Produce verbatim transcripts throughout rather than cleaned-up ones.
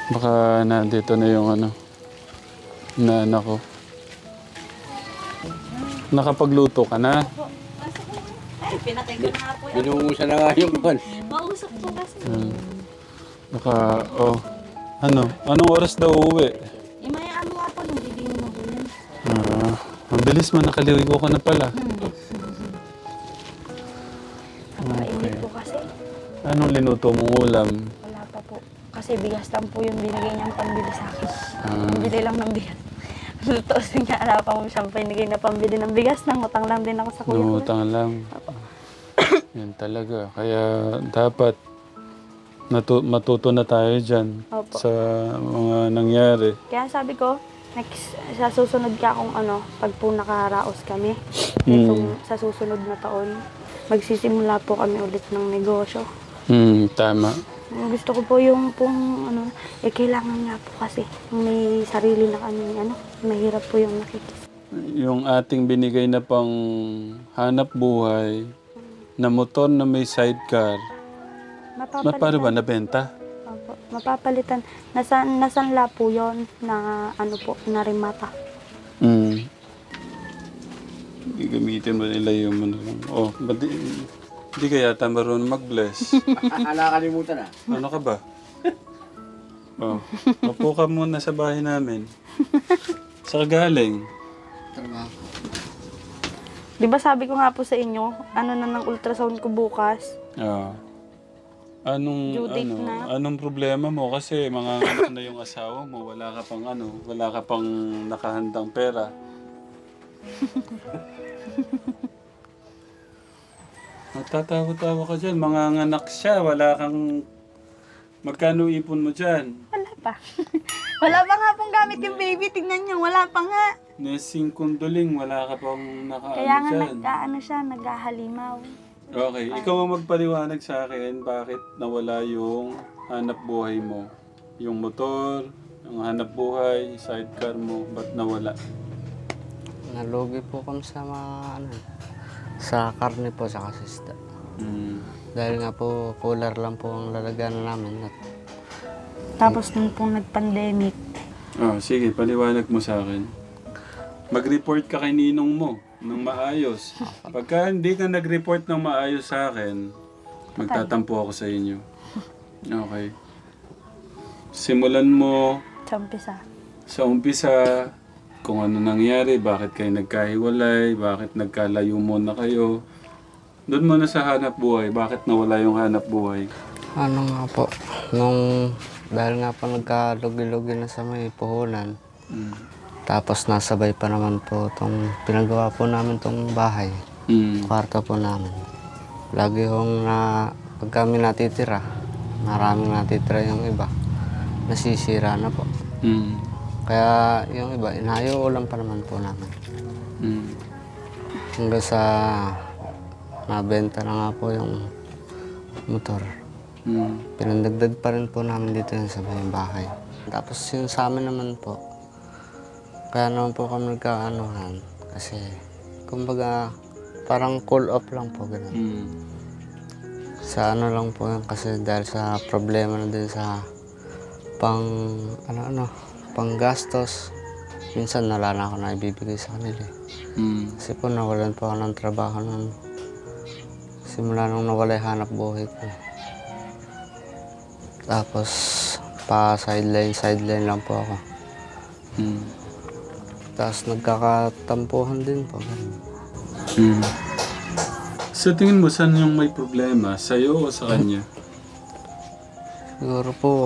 Baka nandito na yung ano, na anak ko. Nakapagluto ka na? Ay, pinatay ko na po yan. Binuusan na nga yung pan. Mausap po kasi. Hmm. Baka, oh. Ano? Anong oras daw uuwi? Eh, may ano nga po, nung bibingin mo po yan. Ah, ang bilis mo, nakaligo ka na pala. Napakainit po kasi. Anong linuto mong ulam? Wala pa po. Kasi bigas lang po yung binigay niyang pambili sa akin. Ah. Bili lang ng bigas. Lutos niya, ala pa mo siyang pinigay na pambili ng bigas. Nang utang lang din ako sa kuya ko. Nangutang lang. Yan talaga. Kaya dapat natu- matuto na tayo dyan Opo. sa mga nangyari. Kaya sabi ko, next, sa susunod ka kung ano, pag po nakaraos kami, Mm. itong sa susunod na taon, magsisimula po kami ulit ng negosyo. Hmm, tama. Gusto ko po yung pong ano, eh kailangan nga po kasi may sarili na kami, ano, mahirap po yung nakikis. Yung ating binigay na pang hanap buhay na motor na may sidecar, ma- paano ba nabenta? Opo, mapapalitan. Nasa, nasanla po yon na ano po, na rimata. Hmm. Gagamitin ba nila yung ano? Oh, ba't di, di ka yata marunong mag-bless? Nakakalimutan na. Ano ka ba? Oh, upo ka muna sa bahay namin. Sa galing. Trabaho. Di ba sabi ko nga po sa inyo, ano na ng ultrasound ko bukas? Ah. Anong Due date ano, na. anong problema mo kasi mga anak na yung asawa mo, wala ka pang ano, wala ka pang nakahandang pera. Nagtatawa-tawa ka dyan, mga anak siya, wala kang... Magkano ipon mo dyan? Wala pa. Wala pa nga pong gamit yung baby. Tingnan niyo, wala pa nga. Nesing kunduling, wala ka pang nakaano Kaya nga dyan. nag-ano siya, naghahalimaw. Okay, ikaw ang magpaliwanag sa akin bakit nawala yung hanap buhay mo. Yung motor, yung hanap buhay, sidecar mo, ba't nawala? Nalugi po kami sa mga ano, sa karne po sa kasista. Hmm. Dahil nga po cooler lang po ang lalagyan namin. At Tapos nung pong nag-pandemic, Oh, sige, paliwanag mo sa akin. Mag-report ka kay ninong mo ng maayos. Pagka hindi ka nag-report ng maayos sa akin, magtatampo ako sa inyo. Okay. Simulan mo sa umpisa. sa umpisa kung ano nangyari, bakit kayo nagkahiwalay, bakit nagkalayo muna kayo. Doon muna sa hanap buhay, bakit nawala yung hanap buhay? ano nga po, nung dahil nga po nagkalugi-lugi na sa may puhunan, Mm. tapos nasabay pa naman po itong pinagawa po namin itong bahay, Mm. kwarto po namin. Lagi hong na, pag kami natitira, maraming natitira yung iba, nasisira na po. Mm. Kaya yung iba, inayuulan pa naman po namin. Mm. Hanggang sa nabenta na nga po yung motor. Mm. Pinandagdag pa rin po namin dito yung sa may bahay. Tapos yung sa amin naman po, kaya naman po kami nagkaanuhan. Kasi, kumbaga, parang cool off lang po ganun. Mm. Sa ano lang po yun, kasi dahil sa problema na din sa pang, ano ano, pang gastos. Minsan wala na ako na ibibigay sa kanila. Mm. Kasi po nawalan po ako ng trabaho nun. Simula nung nawala yung hanap buhay ko. Tapos, pa sideline, sideline lang po ako. Mm. Tapos nagkakatampuhan din po. Mm. Sa tingin mo, saan yung may problema? Sa'yo o sa kanya? Siguro po,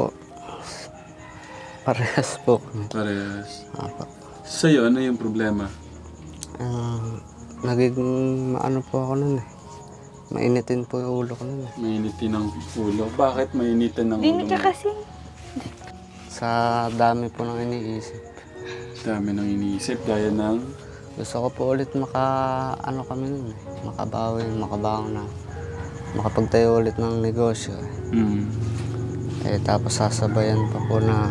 parehas po kami. Parehas. Apo. Sa'yo, ano yung problema? Ah, nagiging maano po ako nun eh. Mainitin po yung ulo ko nun eh. Mainitin ang ulo. Bakit mainitin ang ulo Dinig mo? ka kasi. Sa dami po ng iniisip. Dami nang iniisip, gaya ng... Gusto ko po ulit maka, ano kami nun eh. Makabawi, makabawi na. Makapagtayo ulit ng negosyo eh. Mm. Eh tapos sasabayan pa po na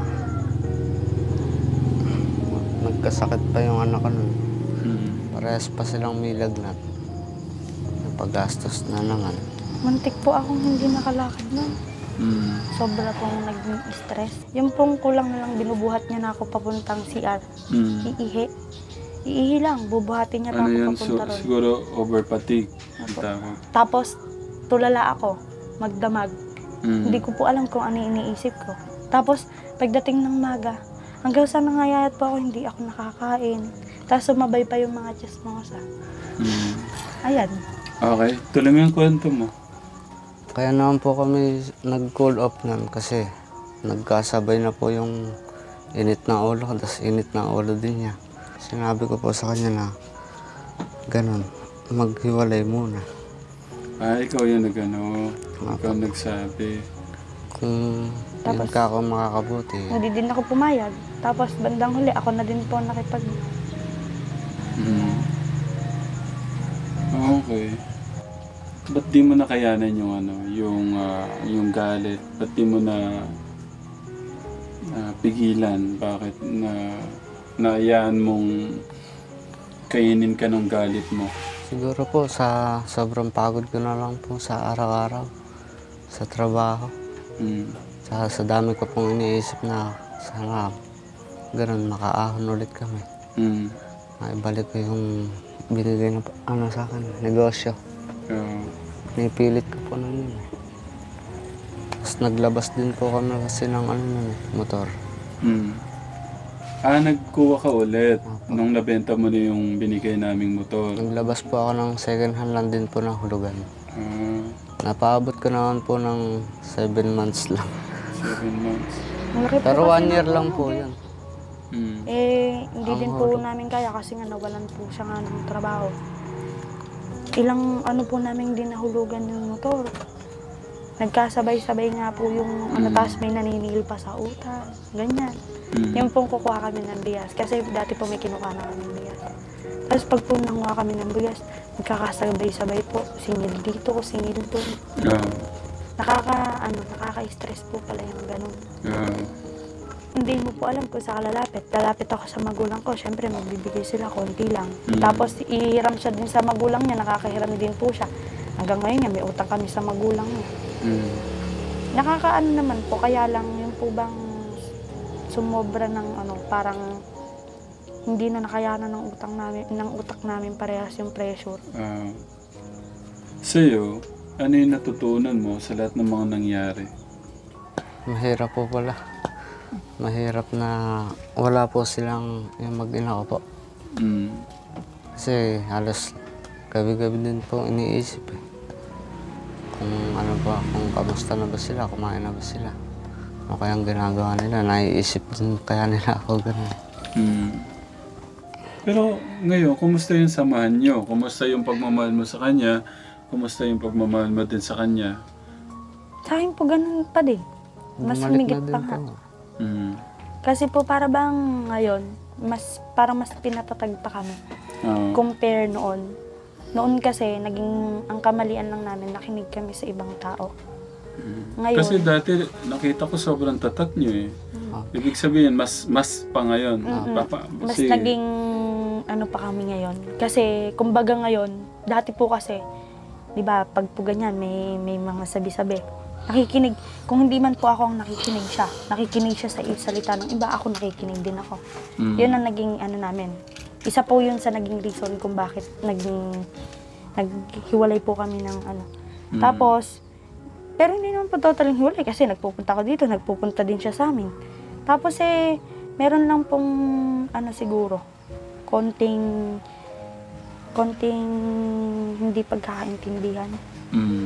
nagkasakit pa yung anak ko nun. Mm. Parehas pa silang may lagnat. Paggastos na naman. Muntik po akong hindi nakalakad nun. Mm. Sobra pong nag-stress. Yung pong kulang na lang binubuhat niya na ako papuntang C R. Mm. Iihi. Iihi lang, bubuhatin niya pa Ano ako yun? papunta So, ron. siguro over fatigue. Ang Opo. tawag. Tapos, tulala ako, magdamag. Mm. Hindi ko po alam kung ano yung iniisip ko. Tapos, pagdating ng maga, hanggang sa nangayayat po ako, hindi ako nakakain. Tapos sumabay pa yung mga chismosa. Mm. Ayan. Okay, tuloy mo yung kwento mo. Kaya naman po kami nag-cool off nun kasi nagkasabay na po yung init ng ulo ko, tapos init ng ulo din niya. Sinabi ko po sa kanya na ganun, maghiwalay muna. Ah, ikaw yung nag-ano, ikaw nagsabi. Kung Tapos- yun ka ako makakabuti, Hindi din ako pumayag. Tapos bandang huli, ako na din po nakipag... Mm. Okay. Ba't di mo nakayanan yung ano, yung ah, yung galit? Ba't di mo na na pigilan? Bakit na naayaan mong kainin ka ng galit mo? siguro po sa sobrang pagod ko na lang po sa araw-araw, sa trabaho. Mm. Sa, sa dami ko pong iniisip na sana ganun makaahon ulit kami. Mm. Maibalik ko yung binigay na ano sa akin, negosyo. Ah, Nipilit ko po nun yun. eh. Tapos naglabas din po kami kasi ng ano nun, eh, motor. mm. Ah, nagkuha ka ulit Opo. nung nabenta mo na yung binigay naming motor. Naglabas po ako ng second hand lang din po ng hulugan. Ah, Napaabot ko naman po ng seven months lang. seven months. Malaki po Pero kasi one year ng- lang po yun. Mm. Eh, hindi Ang din po hulog. namin kaya kasi nga nawalan po siya nga ng trabaho. Ilang ano po namin din nahulugan yung motor. Nagkasabay-sabay nga po yung ano, Mm. taas may naninil pa sa utang. Ganyan. Mm. Yung pong kukuha kami ng bigas. Kasi dati po may kinuha na kami ng bigas. Tapos pag po nanguha kami ng bigas, nagkakasabay-sabay po. Singil dito, singil doon. Ah, Nakaka, ano, nakaka-stress po pala yung ganun. ah, Hindi mo po alam kung saan ka lalapit. Lalapit ako sa magulang ko. Siyempre, magbibigay sila, konti lang. Mm. Tapos, ihiram siya din sa magulang niya. Nakakahiram din po siya. Hanggang ngayon nga, may utang kami sa magulang niya. mm. Nakakaano naman po. Kaya lang, yung po bang sumobra ng ano, parang hindi na nakayanan ng utang namin, ng utak namin parehas yung pressure. Ah. Sa'yo, ano yung natutunan mo sa lahat ng mga nangyari? Mahirap po pala. Mahirap na wala po silang yung mag-ina ko po. Mm. Kasi halos gabi-gabi din po iniisip eh. Kung ano ba, kung kamusta na ba sila, kumain na ba sila. Ano kayang ginagawa nila, naiisip din kaya nila ako ganun. Mm. Pero ngayon, kumusta yung samahan nyo? Kumusta yung pagmamahal mo sa kanya? Kumusta yung pagmamahal mo din sa kanya? Sa akin po ganun pa din. Mas Bumalik humigit na din pa nga. po. Mm. Kasi po para bang ngayon, mas parang mas pinatatag pa kami. Ah. Compare noon. Noon kasi, naging, ang kamalian lang namin, nakinig kami sa ibang tao. Mm. Ngayon, Kasi dati, nakita ko sobrang tatat nyo eh. Ah. Ibig sabihin, mas mas pa ngayon. Mm-mm. Papa, mas kasi- naging ano pa kami ngayon. Kasi, kumbaga ngayon, dati po kasi, di ba, pag po ganyan, may, may mga sabi-sabi. Nakikinig. Kung hindi man po ako ang nakikinig siya, nakikinig siya sa salita ng iba, ako nakikinig din ako. Mm. Yun ang naging ano namin. Isa po yun sa naging reason kung bakit naging naghiwalay po kami ng ano. Mm. Tapos, pero hindi naman po totally hiwalay kasi nagpupunta ko dito, nagpupunta din siya sa amin. Tapos eh, meron lang pong ano siguro, konting konting hindi pagkakaintindihan. Mm.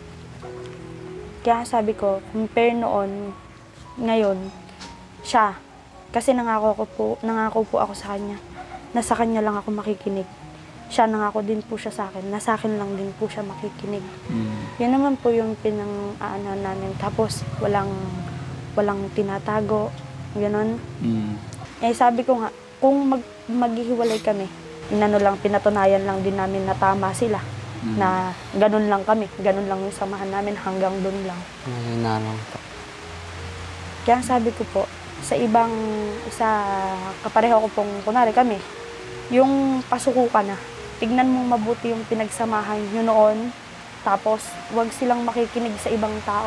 Kaya sabi ko, compare noon, ngayon, siya. Kasi nangako ko po, nangako po ako sa kanya. Na sa kanya lang ako makikinig. Siya nangako din po siya sa akin. Na sa akin lang din po siya makikinig. Mm. Yan naman po yung pinang-aano namin. Tapos, walang, walang tinatago. Ganon. Mm. Eh, sabi ko nga, kung mag, maghihiwalay kami, inano lang, pinatunayan lang din namin na tama sila. Mm. Na ganun lang kami, ganun lang yung samahan namin hanggang doon lang. Mahina lang po. Kaya sabi ko po, sa ibang, sa kapareho ko pong, kunwari kami, yung pasuko ka na, tignan mong mabuti yung pinagsamahan nyo noon, tapos wag silang makikinig sa ibang tao.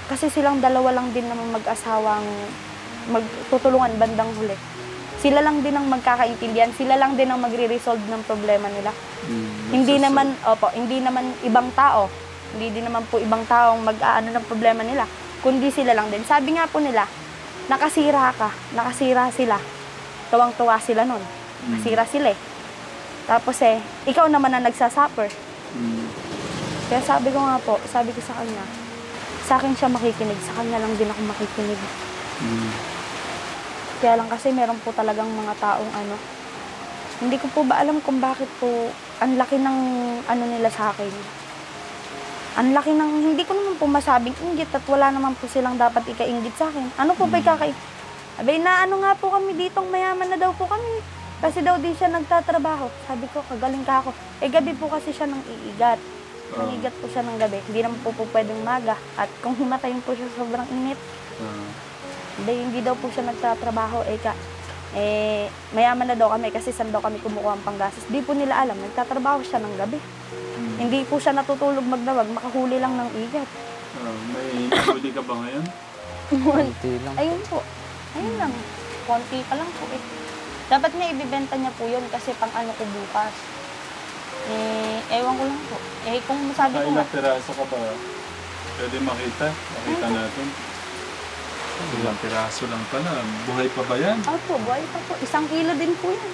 kasi silang dalawa lang din naman mag-asawang magtutulungan bandang huli. Sila lang din ang magkakaintindihan, sila lang din ang magre-resolve ng problema nila. Mm, Hindi magsasol- naman, opo, hindi naman ibang tao. Hindi din naman po ibang tao ang mag-aano ng problema nila, kundi sila lang din. Sabi nga po nila, nakasira ka, nakasira sila. Tuwang-tuwa sila nun. Nasira sila eh. Tapos eh, ikaw naman ang nagsasuffer. Mm. Kaya sabi ko nga po, sabi ko sa kanya, sa akin siya makikinig, sa kanya lang din ako makikinig. Mm. Kaya lang kasi meron po talagang mga taong ano, hindi ko po ba alam kung bakit po ang laki ng ano nila sa akin. Ang laki ng, hindi ko naman po masabing inggit at wala naman po silang dapat ikainggit sa akin. Ano po ba ikakain? Abay na ano nga po kami ditong mayaman na daw po kami. Kasi daw di siya nagtatrabaho. Sabi ko, kagaling ka ako. Eh gabi po kasi siya nang iigat. Nangigat po siya ng gabi. Hindi naman po po pwedeng maga. At kung himatayin po siya sa sobrang init, Ah. hindi, hindi daw po siya nagtatrabaho. Eh, ka, eh, mayaman na daw kami kasi saan daw kami kumukuha ang panggastos. Di po nila alam, nagtatrabaho siya ng gabi. Mm. Hindi po siya natutulog magdawag, makahuli lang ng igat. Ah, may huli ka ba ngayon? Konti lang. Ayun po. Ayun lang. Konti pa lang po eh. Dapat nga ibibenta niya po yun kasi pang ano ko bukas. Eh, ewan ko lang po. Eh, kung sabi ko nga, Ilang piraso ka ba? Pwede makita? Makita natin. Ilang piraso lang pala. Buhay pa ba yan? opo, buhay pa po. Isang kilo din po yan.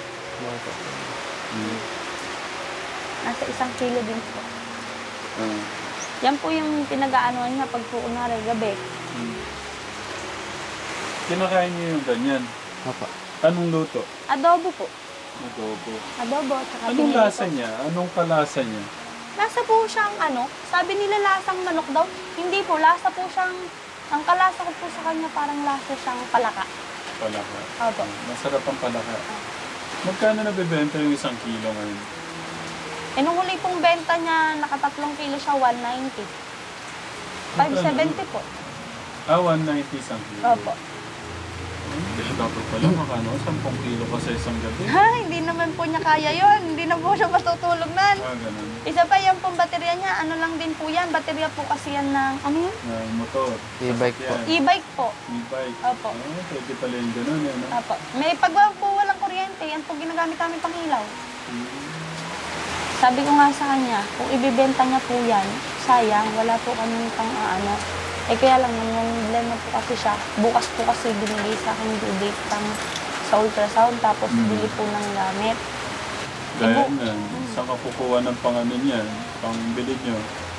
Mm. Nasa isang kilo din po. Ah. Yan po yung pinag-aanoan niya pag po unari gabi. Mm. Kinakain niyo yung ganyan. Opo. Anong luto? Adobo po. Adobo. Adobo, tsaka Anong binili lasa po. niya? Anong kalasa niya? Lasa po siyang ano, sabi nila lasang manok daw. Hindi po, lasa po siyang, ang kalasa ko po sa kanya parang lasa siyang palaka. Palaka. Opo. Masarap ang palaka. Magkano nabibenta yung isang kilo ngayon? Eh, nung huli pong benta niya, nakatatlong kilo siya, one ninety. five seventy po. Ah, one ninety isang kilo. Opo. Hindi, dapat pala makano, ten kilo ka sa isang gabi. Ha, hindi naman po niya kaya yon. Hindi na po siya matutulog nan. Ah, ganun. Isa pa yan pong baterya niya, ano lang din po yan. Baterya po kasi yan ng, ano yun? Na motor. E-bike po. sasakyan, E-bike po. E-bike. Opo. Ah, pwede pala yung ganun eh, no? Opo. May pag po walang kuryente, yan po ginagamit namin pang ilaw. Mm. Sabi ko nga sa kanya, kung ibibenta niya po yan, sayang, wala po kami pang ano. Eh kaya lang, yung problema po kasi siya, bukas po kasi binigay sa akin due date pang sa ultrasound, tapos Mm. bili po ng gamit. Gaya Ibu- na, saan ka kukuha ng pang ano niyan? Pang bilid nyo?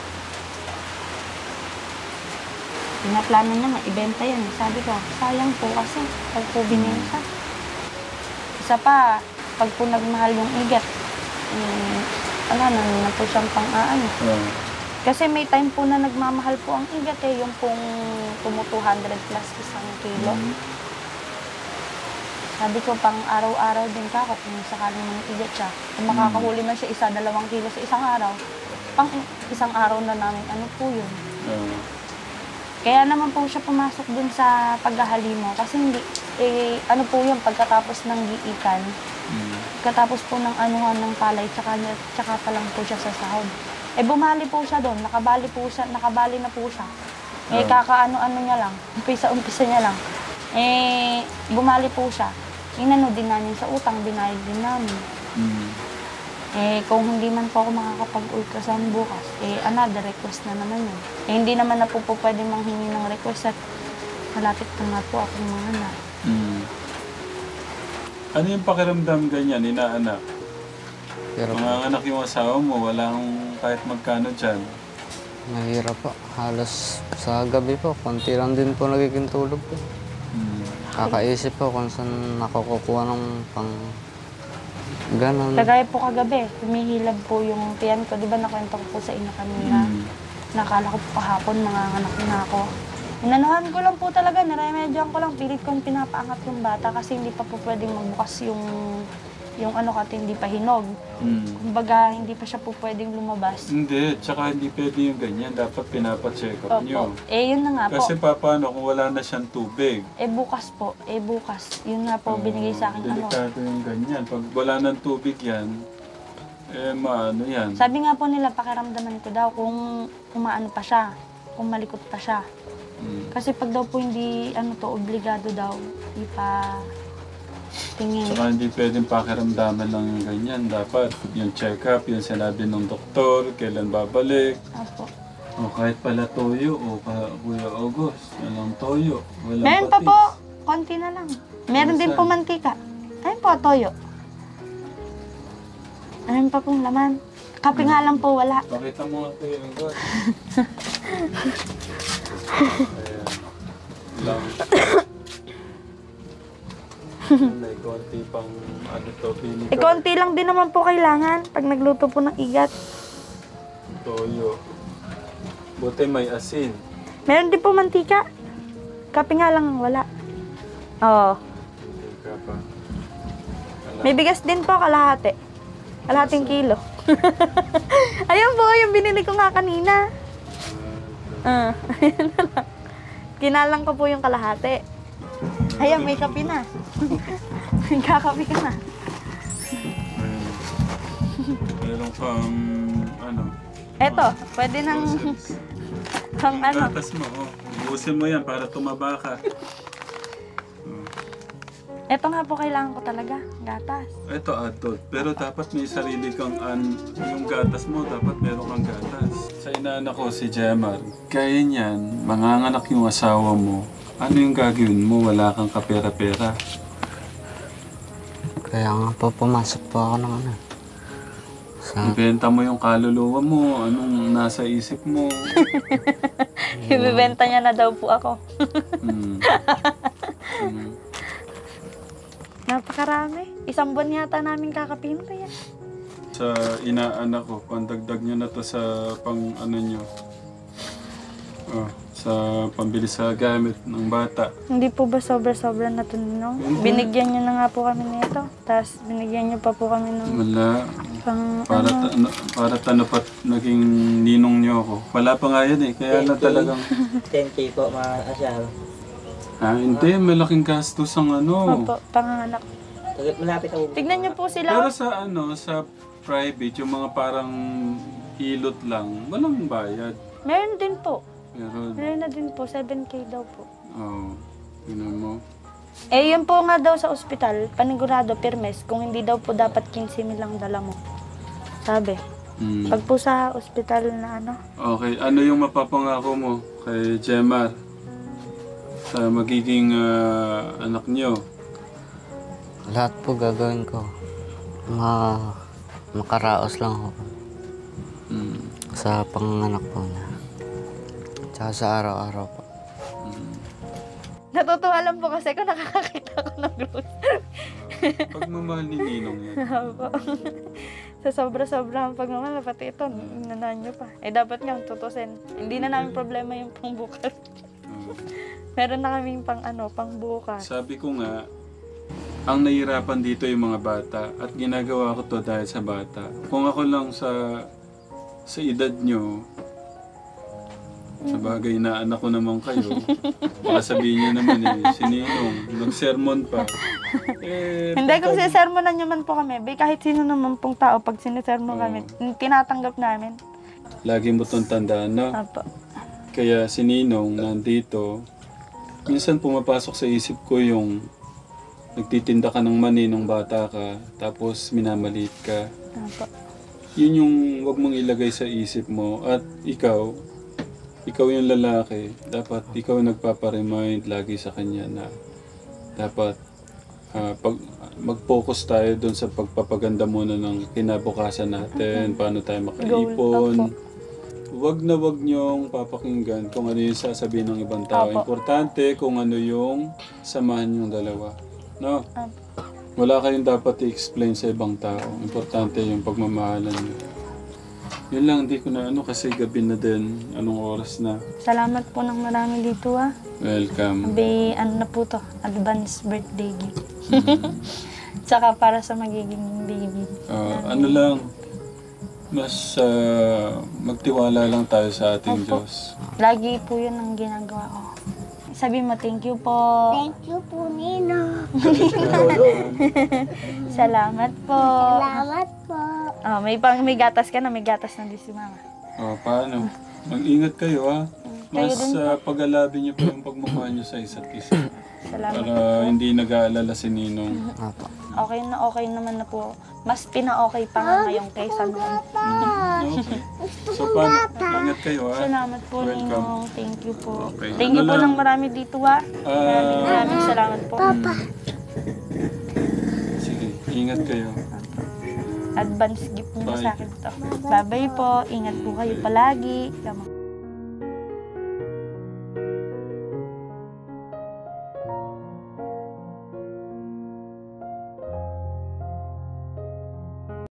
Pinaplano niya nga, ibenta yan. Sabi ko, sayang po kasi, pag po binenta. Isa pa, pag po nagmahal yung igat, eh, wala na, na po siyang pang-aano. Ah. Kasi may time po na nagmamahal po ang igat eh, yung pong tumu two hundred plus isang kilo. Mm. Sabi ko, pang araw-araw din ka ako kung sakaling mga igat siya. Kung makakahuli man siya isa, dalawang kilo sa isang araw, pang isang araw na namin, ano po yun. Ah. Kaya naman po siya pumasok dun sa paghahalimo. Kasi hindi, eh, ano po yun, pagkatapos ng giikan, Mm. pagkatapos po ng anuhan ng palay, tsaka, niya- tsaka pa lang po siya sa sahod. Eh, bumali po siya doon, nakabali po siya, nakabali na po siya. Eh, Ah. kakaano-ano niya lang, umpisa-umpisa niya lang. Eh, bumali po siya. Inano din namin sa utang, binayad din namin. Mm. Eh, kung hindi man po ako makakapag-ultrasound bukas, eh, another request na naman yun. Eh, hindi naman na po po pwede manghingi ng request at malapit pa nga po akong mga anak. Mm. Ano yung pakiramdam ganyan, inaanak? Pero Mga anak yung asawa mo, walang kahit magkano dyan. mahirap po. Halos sa gabi po, konti lang din po nagiging tulog po. Mm. Kakaisip po kung saan nakukuha ng pang ganon. Kagaya po kagabi, humihilab po yung tiyan ko. Di ba nakwento ko po sa inyo kanina? Mm. Nakala ko po kahapon, mga anak na ako. Inanuhan ko lang po talaga, naremedyohan ko lang. Pilit kong pinapaangat yung bata kasi hindi pa po pwedeng magbukas yung, yung ano kasi hindi pa hinog. Mm. Kumbaga, hindi pa siya po pwedeng lumabas. Hindi, tsaka hindi pwede yung ganyan. Dapat pinapacheck up nyo. Opo. Eh, yun na nga po. Kasi pa, paano kung wala na siyang tubig? Eh, bukas po. Eh, bukas. Yun nga po, binigay sa akin ano. Delikado yung ganyan. Pag wala ng tubig yan, eh maano yan. Sabi nga po nila, pakiramdaman ko daw kung kumaano pa siya, kung malikot pa siya. Mm. Kasi pag daw po hindi, ano to, obligado daw, ipa tingin. Saka hindi pwedeng pakiramdaman lang yung ganyan. Dapat yung check-up, yung sinabi ng doktor, kailan babalik. Opo. O kahit pala toyo, o ka, Kuya August, walang toyo, walang Meron pa patis. po, konti na lang. Meron din po mantika. Ayun po, toyo. Ayun pa pong laman. Kape nga lang po, wala. Pakita mo nga Kuya August. Ayan. Lang. May konti pang ano to, vinegar. Eh, konti lang din naman po kailangan pag nagluto po ng igat. Toyo. Buti may asin. Meron din po mantika. Kape nga lang, wala. Oo. Hindi ka pa. May bigas din po, kalahati. Kalahating kilo. Ayun po, yung binili ko nga kanina. Ah, ayun na lang. Kinalang ko po yung kalahati. Ayun, may kape na. Kakape ka na. Meron pang ano. Eto, pwede nang groceries. pang ano. Gatas mo, oh. Ubusin mo yan para tumaba ka. Eto nga po kailangan ko talaga, gatas. Ito adult, pero dapat may sarili kang an, yung gatas mo, dapat meron kang gatas. Sa inaanak ko, si Jemar, kaya niyan, manganganak yung asawa mo, ano yung gagawin mo? Wala kang kapera-pera. Kaya nga po pumasok po ako ng ano. Sa, Ibenta mo yung kaluluwa mo, anong nasa isip mo. Ibibenta niya na daw po ako. Hmm. Hmm. Napakarami. Isang buwan yata namin kakapinto yan. Sa inaanak ko, pandagdag nyo na to sa pang ano nyo. Oh, sa pambili sa gamit ng bata. Hindi po ba sobra-sobra na ito, no? Mhm. Binigyan niyo na nga po kami nito. Tapos binigyan niyo pa po kami ng Wala. pang Para, ano. ta- ano, para tanapat naging ninong nyo ako. Wala pa nga yan eh. Kaya na talagang... ten K po mga asawa. Ah, hindi. Malaking gastos ang ano. Opo, panganak. Tagat malapit ako. Tignan niyo po sila. Pero sa ano, sa private, yung mga parang hilot lang, walang bayad. Meron din po. Meron. Meron na din po. seven K daw po. Oo. Oh, yun mo. Eh, yun po nga daw sa ospital, panigurado, permes, kung hindi daw po dapat fifteen mil lang dala mo. Sabi. Hmm. Pag po sa ospital na ano, Okay, ano yung mapapangako mo kay Jemar sa magiging ah, anak nyo? lahat po gagawin ko. Ma, makaraos lang ako Hmm. sa panganak po niya. Tsaka sa araw-araw po. Hmm. natutuwa lang po kasi kung nakakakita ko ng grocery. Pagmamahal ni Ninong yan. Opo. Sa sobra-sobra ang pagmamahal, pati ito, nanaan nyo pa. Eh, dapat nga, tutusin. Hindi na namin problema yung pangbukas. Oo. Meron na kaming pang ano, pangbukas. Sabi ko nga, ang nahihirapan dito yung mga bata at ginagawa ko to dahil sa bata. Kung ako lang sa sa edad nyo, sa bagay na anak ko naman kayo, baka sabihin nyo naman eh, si Ninong, nag-sermon pa. Eh, Hindi, kung pag- sisermonan nyo man po kami, be, kahit sino naman pong tao, pag sinisermon Oo. kami, tinatanggap namin. Lagi mo itong tandaan, no? Opo. Kaya si Ninong nandito, minsan pumapasok sa isip ko yung nagtitinda ka ng mani nung bata ka, tapos minamaliit ka. Opo. Yun yung wag mong ilagay sa isip mo. At ikaw, ikaw yung lalaki, dapat ikaw nagpaparemind lagi sa kanya na dapat ah, pag, mag-focus tayo doon sa pagpapaganda muna ng kinabukasan natin, paano tayo makaipon. Goal, Wag na wag niyong papakinggan kung ano yung sasabihin ng ibang tao. Opo. Importante kung ano yung samahan yung dalawa. No? Opo. Wala kayong dapat i-explain sa ibang tao. Importante yung pagmamahalan niyo. Yun lang, hindi ko na ano kasi gabi na din. Anong oras na? Salamat po ng marami dito ah. Welcome. Be, ano na po to, advance birthday gift. Mm. Tsaka para sa magiging baby. Ah, ano lang, mas ah, magtiwala lang tayo sa ating Opo. Diyos. Lagi po yun ang ginagawa ko. Sabi mo, thank you po. Thank you po, Nino. Salamat po. Salamat po. Oh, may pang may gatas ka na, may gatas na din si mama. Oh, paano? Mag-ingat kayo ha. Kayo Mas din po. uh, pag-alabi niyo po yung pagmamahal niyo sa isa't isa. Salamat. Para hindi nag-aalala si Ninong. Opo. Okay na okay naman na po. Mas pina-okay pa nga ngayon kaysa noon. Okay. So, paano? Ingat kayo, ha? Salamat po, Welcome. Ninong. Thank you po. Okay. Thank you Ano po lang? ng marami dito, ha. Maraming Ah, maraming salamat po. sige, ingat kayo. Advance gift niyo Bye. sa akin to. Bye-bye po. Ingat po kayo palagi. Tama.